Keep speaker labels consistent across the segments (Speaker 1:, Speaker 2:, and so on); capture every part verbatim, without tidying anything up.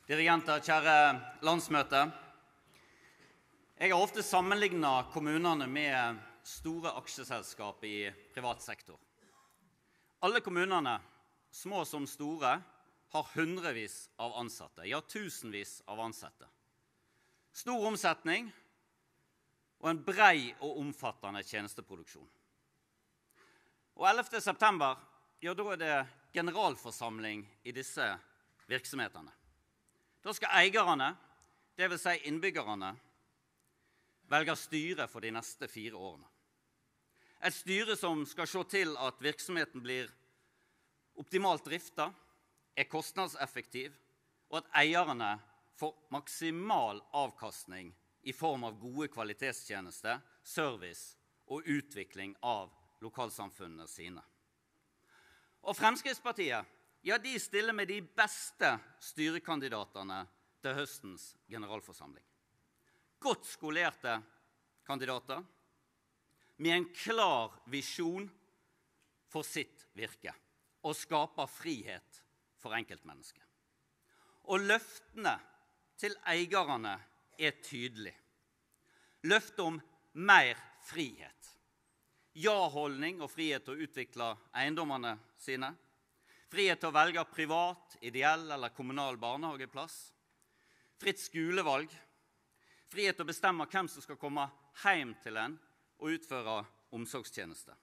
Speaker 1: Dirigenter, kjære landsmøte. Jeg har ofte sammenlignet kommunene med store aksjeselskap i privat sektor. Alle kommunene, små som store, har hundrevis av ansatte, ja tusenvis av ansatte. Stor omsetning og en brei og omfattende tjenesteproduksjon. Og ellevte september, ja da er det generalforsamling i disse virksomhetene. Da skal eierne, det vil si innbyggerne, velge styre for de neste fire årene. Et styre som skal se til at virksomheten blir optimalt driftet, er kostnadseffektiv, og at eierne får maksimal avkastning i form av gode kvalitetstjenester, service og utvikling av lokalsamfunnene sine. Og Fremskrittspartiet, ja, de stiller med de beste styrekandidatene til høstens generalforsamling. Godt skolerte kandidater med en klar visjon for sitt virke og skaper frihet for enkeltmennesket. Og løftene til eierne er tydelige. Løftet om mer frihet. Ja-holdning og frihet til å utvikle eiendommene sine. Frihet til å velge privat, ideell eller kommunal barnehageplass. Fritt skolevalg. Frihet til å bestemme hvem som skal komme hjem til en og utføre omsorgstjenester.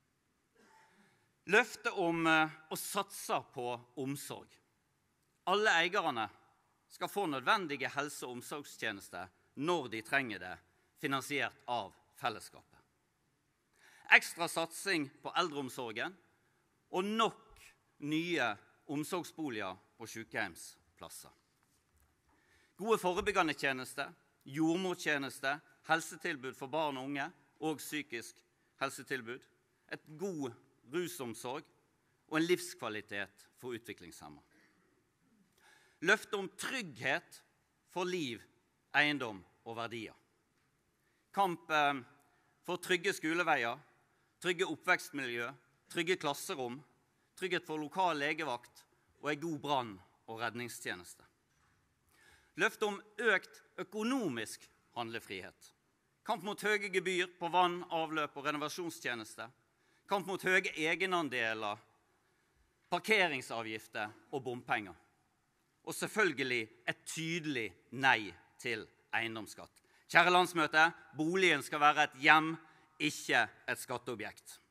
Speaker 1: Løftet om å satse på omsorg. Alle eierne skal få nødvendige helse- og omsorgstjenester når de trenger det, finansiert av fellesskapet. Ekstra satsing på eldreomsorgen og nok nye omsorgsboliger og sykehjemsplasser. Gode forebyggende tjenester, jordmortjenester, helsetilbud for barn og unge og psykisk helsetilbud, et god rusomsorg og en livskvalitet for utviklingshemmede. Løfte om trygghet for liv, eiendom og verdier. Kamp for trygge skoleveier, trygge oppvekstmiljø, trygge klasserom, trygghet for lokal legevakt og en god brann- og redningstjeneste. Løfte om økt økonomisk handlefrihet. Kamp mot høye gebyr på vann, avløp og renovasjonstjenester. Kamp mot høye egenandeler, parkeringsavgifter og bompenger. Og selvfølgelig et tydelig nei til eiendomsskatt. Kjære landsmøte, boligen skal være et hjem, ikke et skatteobjekt.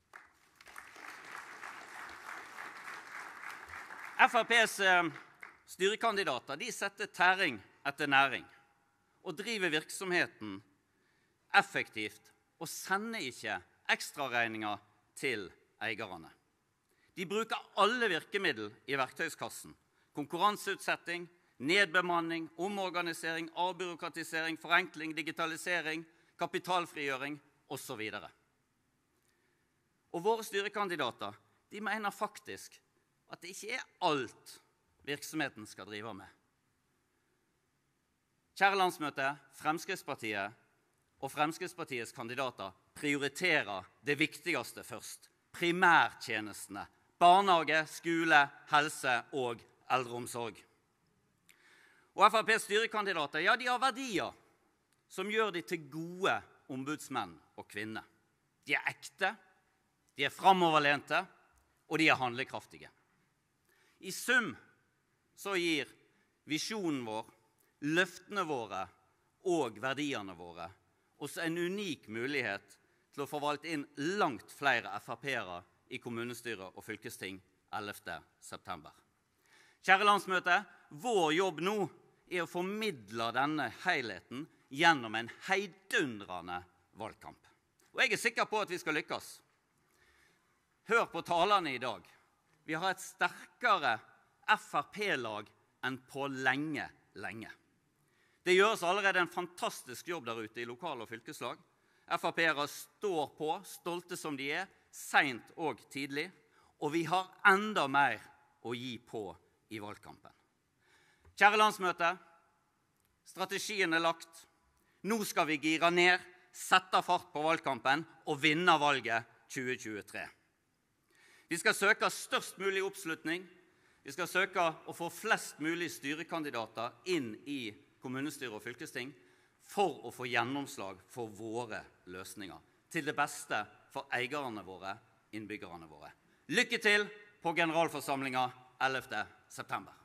Speaker 1: F R P's styrekandidater de setter tæring etter næring og driver virksomheten effektivt og sender ikke ekstraregninger til eierne. De bruker alle virkemidler i verktøyskassen. Konkurranseutsetting, nedbemanning, omorganisering, avbyråkratisering, forenkling, digitalisering, kapitalfrigjøring og så videre. Og våre styrekandidater de mener faktisk at det ikke er alt virksomheten skal drive med. Kjære landsmøte, Fremskrittspartiet og Fremskrittspartiets kandidater prioriterer det viktigste først. Primærtjenestene, barnehage, skole, helse og eldreomsorg. Og F R P's styrekandidater, ja, de har verdier som gjør de til gode ombudsmenn og kvinner. De er ekte, de er fremoverlente, og de er handlekraftige. I sum så gir visjonen vår, løftene våre og verdiene våre oss en unik mulighet til å få valgt inn langt flere F R P-ere i kommunestyret og fylkesting ellevte september. Kjære landsmøte, vår jobb nå er å formidle denne helheten gjennom en heidundrende valgkamp. Og jeg er sikker på at vi skal lykkes. Hør på talene i dag. Vi har et sterkere F R P-lag enn på lenge, lenge. Det gjøres allerede en fantastisk jobb der ute i lokal- og fylkeslag. F R P-ere står på, stolte som de er, sent og tidlig, og vi har enda mer å gi på i valgkampen. Kjære landsmøte, strategien er lagt. Nå skal vi gire ned, sette fart på valgkampen og vinne valget tjue tjuetre. Vi skal søke størst mulig oppslutning, Vi skal søke å få flest mulig styrekandidater inn i kommunestyre og fylkesting for å få gjennomslag for våre løsninger, til det beste for eierne våre, innbyggerne våre. Lykke til på generalforsamlingen ellevte september.